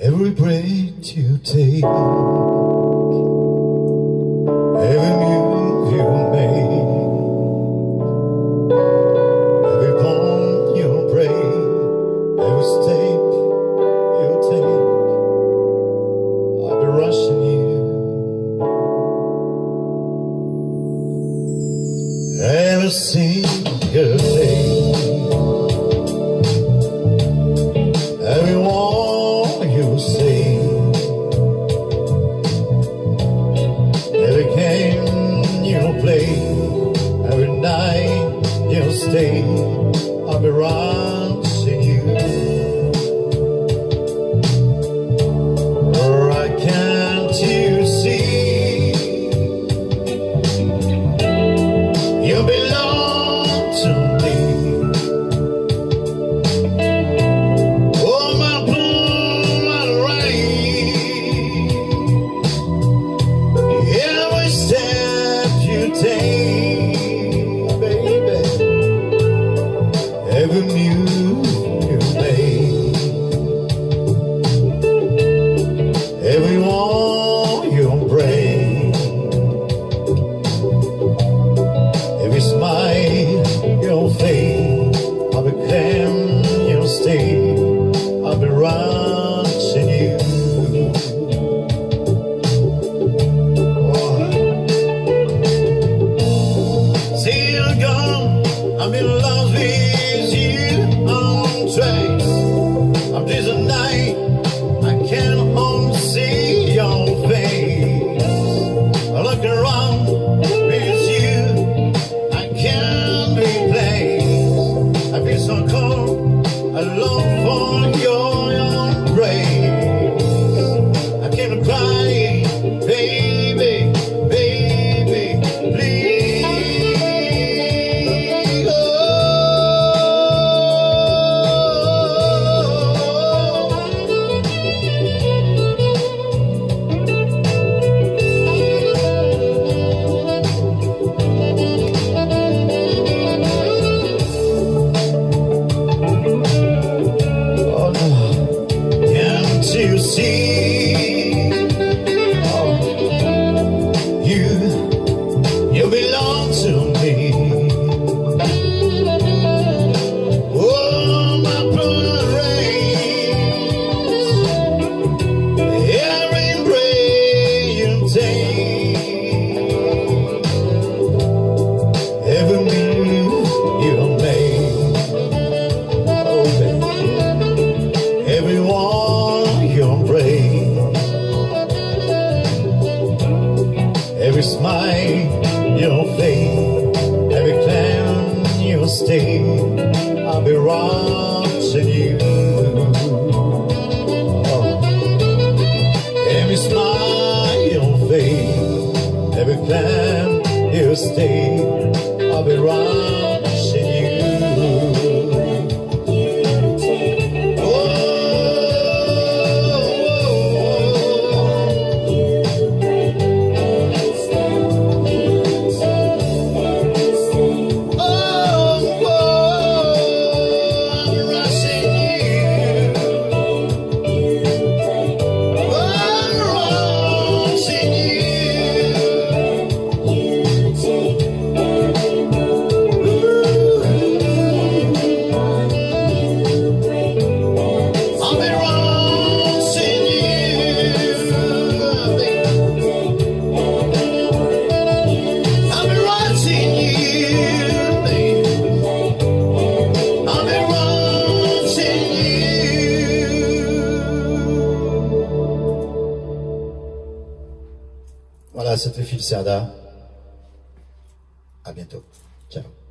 Every breath you take, every move you make, every bone you break, every step you take, I'll be rushing you. Every single day, every word you say, every game you play, every night you stay, I'll be watching you. Or can't you see, you belong to me. Oh, my blue, my rain, every step you take, baby, every move you make, every wall you break, every smile you fade, I'll be claim you stay, I'll be watching you. Oh. See you gone, I'm in love with you on tracks. I'm just a night, I can't home see your face. I look around with you, I can't be placed. I feel so cold, I long for your embrace. I can't cry, baby, baby, please. Oh. To see, oh, you belong to me. Oh, my blue rays, every breath you take, every move you make, oh baby, every one your break, every smile you fade, every clown you stay, I'll be watching you. Oh. Every smile you fade, every clown you stay, I'll be watching you. Voilà, c'était Phil Serda. À bientôt. Ciao.